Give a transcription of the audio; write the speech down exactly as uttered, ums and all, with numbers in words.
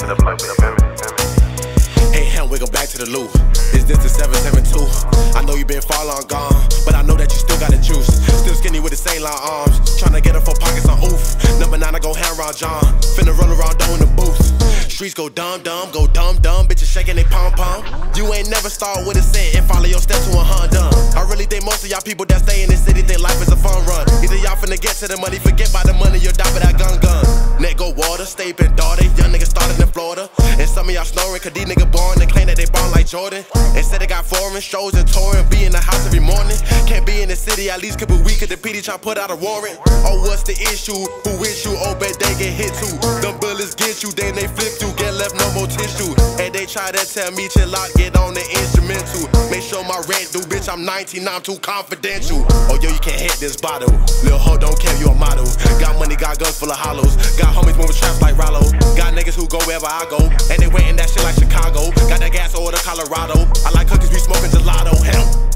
to the plug, you feel me? Hey, hell, we go back to the loop. Is this the seven seven two? I know you been far long gone, but I know that you still got the juice. Still skinny with the same line arms, tryna get her for pockets on oof. Number nine, I go hand around John, finna run around down in the booth. Streets go dumb dumb, go dumb dumb, bitches shaking they pom pom. You ain't never start with a cent and follow your steps to a Honda. I really think most of y'all people that stay in this city think life is a fun run. Either y'all finna get to the money, forget about the money, you'll die for that gun gun. Neck go water, stay been daughter, young niggas started in Florida. And some of y'all snoring, cause these niggas born, they claim that they born like Jordan. And said they got foreign shows and touring, be in the house every morning. Can't be in the city at least couple weeks, cause the P D try put out a warrant. Oh, what's the issue? Who with you? Oh, bet they get hit too. Them bullets get you, then they flip you, get left no more tissue. And they try to tell me chill out, get on the instrumental. Make sure my rent due, bitch, I'm nineteen, I'm too confidential. Oh, yo, you can't hit this bottle. Lil' ho, don't care, you a model. Got money, got guns full of hollows. Got homies moving traps like Rollo. Got niggas who go wherever I go, and they waiting that shit like Chicago. Got that gas or the Colorado. I like cookies, we smoking gelato. Hell.